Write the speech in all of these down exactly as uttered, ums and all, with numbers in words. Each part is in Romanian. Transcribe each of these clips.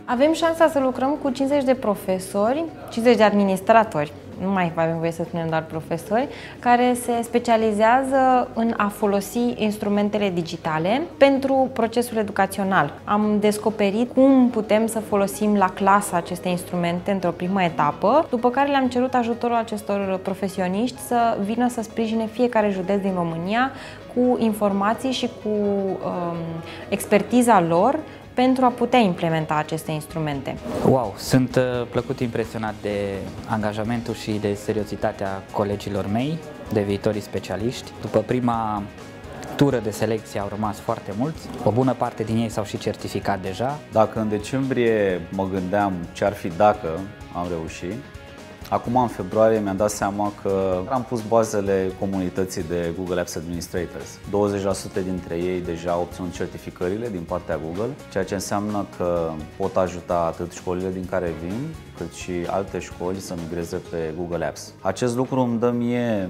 Avem șansa să lucrăm cu cincizeci de profesori, cincizeci de administratori, nu mai avem voie să spunem doar profesori, care se specializează în a folosi instrumentele digitale pentru procesul educațional. Am descoperit cum putem să folosim la clasă aceste instrumente într-o primă etapă, după care le-am cerut ajutorul acestor profesioniști să vină să sprijine fiecare județ din România cu informații și cu um, expertiza lor pentru a putea implementa aceste instrumente. Wow! Sunt uh, plăcut impresionat de angajamentul și de seriozitatea colegilor mei, de viitorii specialiști. După prima tură de selecție au rămas foarte mulți, o bună parte din ei s-au și certificat deja. Dacă în decembrie mă gândeam ce ar fi dacă am reușit, acum în februarie mi-am dat seama că am pus bazele comunității de Google Apps Administrators. douăzeci la sută dintre ei deja au obținut certificările din partea Google, ceea ce înseamnă că pot ajuta atât școlile din care vin, cât și alte școli să migreze pe Google Apps. Acest lucru îmi dă mie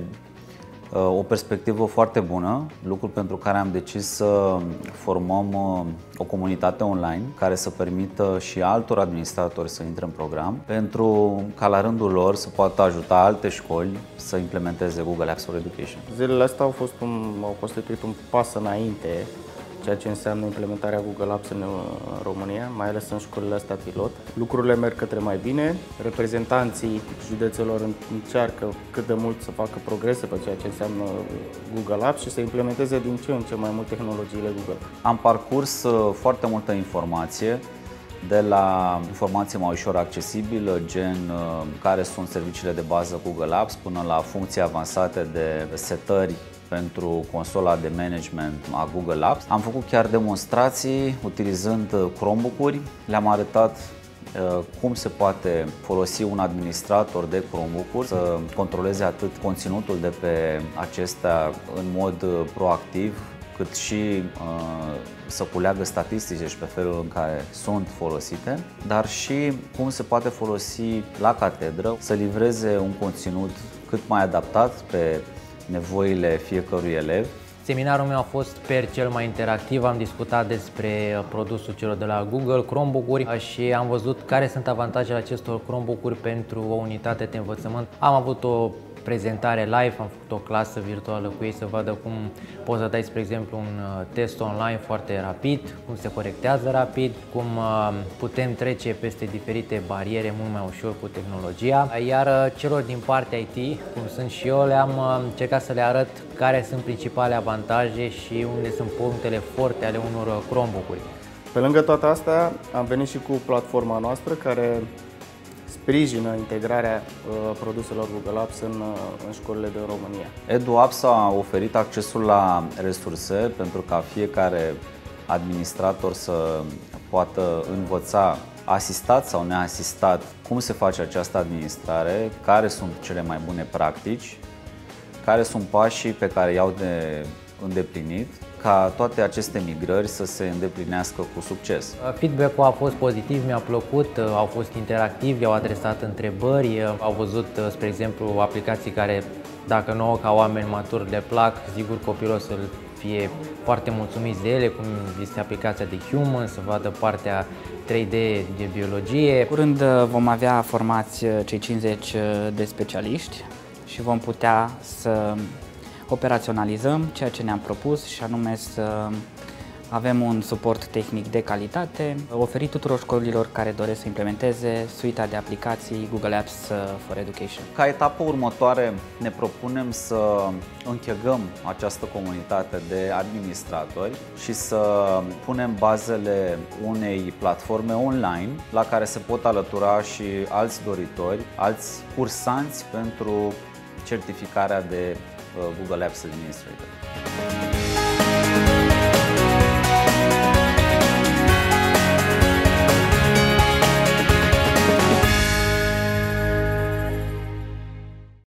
o perspectivă foarte bună, lucru pentru care am decis să formăm o comunitate online care să permită și altor administratori să intre în program, pentru ca la rândul lor să poată ajuta alte școli să implementeze Google Apps for Education. Zilele astea au, fost un, au constituit un pas înainte, ceea ce înseamnă implementarea Google Apps în România, mai ales în școlile astea pilot. Lucrurile merg către mai bine, reprezentanții județelor încearcă cât de mult să facă progrese pe ceea ce înseamnă Google Apps și să implementeze din ce în ce mai mult tehnologiile Google. Am parcurs foarte multă informație, de la informație mai ușor accesibilă, gen care sunt serviciile de bază Google Apps, până la funcții avansate de setări pentru consola de management a Google Apps. Am făcut chiar demonstrații utilizând Chromebook-uri. Le-am arătat uh, cum se poate folosi un administrator de Chromebook-uri să controleze atât conținutul de pe acestea în mod proactiv, cât și uh, să culeagă statistice și pe felul în care sunt folosite, dar și cum se poate folosi la catedră să livreze un conținut cât mai adaptat pe nevoile fiecărui elev. Seminarul meu a fost per cel mai interactiv, am discutat despre produsul celor de la Google, Chromebook-uri, și am văzut care sunt avantajele acestor Chromebook-uri pentru o unitate de învățământ. Am avut o prezentare live, am făcut o clasă virtuală cu ei să vadă cum poți să dai, spre exemplu, un test online foarte rapid, cum se corectează rapid, cum putem trece peste diferite bariere mult mai ușor cu tehnologia. Iar celor din partea I T, cum sunt și eu, le-am încercat să le arăt care sunt principale avantaje și unde sunt punctele forte ale unor Chromebook-uri. Pe lângă toate astea, am venit și cu platforma noastră care sprijină integrarea uh, produselor Google Apps în, uh, în școlile din România. EduApps a oferit accesul la resurse pentru ca fiecare administrator să poată învăța asistat sau neasistat cum se face această administrare, care sunt cele mai bune practici, care sunt pașii pe care i-au de îndeplinit, ca toate aceste migrări să se îndeplinească cu succes. Feedback-ul a fost pozitiv, mi-a plăcut, au fost interactivi, au adresat întrebări, au văzut, spre exemplu, aplicații care, dacă nouă ca oameni maturi le plac, sigur copilul o să fie foarte mulțumiți de ele, cum este aplicația de Human, să vadă partea trei D de biologie. Curând vom avea formați cei cincizeci de specialiști și vom putea să operaționalizăm ceea ce ne-am propus, și anume să avem un suport tehnic de calitate, oferit tuturor școlilor care doresc să implementeze suita de aplicații Google Apps for Education. Ca etapă următoare ne propunem să închegăm această comunitate de administratori și să punem bazele unei platforme online la care se pot alătura și alți doritori, alți cursanți pentru certificarea de Google Apps Administrator.